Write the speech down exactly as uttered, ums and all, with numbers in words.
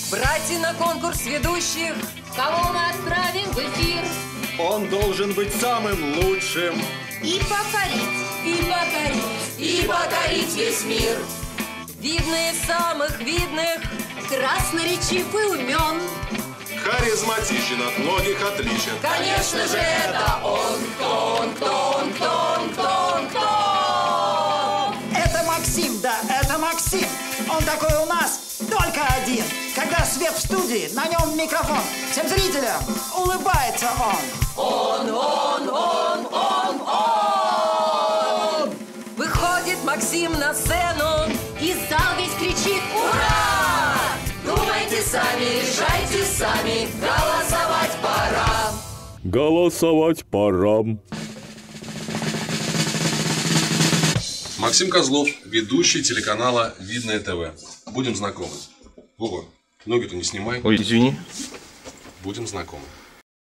Братья на конкурс ведущих. Кого мы отправим в эфир? Он должен быть самым лучшим. И покорить. И покорить. И покорить весь мир. Видные самых видных. Красноречив и умен. Харизматичен, от многих отличен. Конечно же, это он. Кто он, кто он, кто он, кто он, кто он? Это Максим, да, это Максим. Он такой у нас только один. Когда свет в студии, на нем микрофон. Всем зрителям улыбается он. Он, он, он, он, он. Выходит Максим на сцену. И зал весь кричит «Ура!» Думайте сами, решайте сами. Голосовать пора. Голосовать пора. Максим Козлов, ведущий телеканала Видное ТВ. Будем знакомы. Вова, ноги-то не снимай. Ой, извини. Будем знакомы.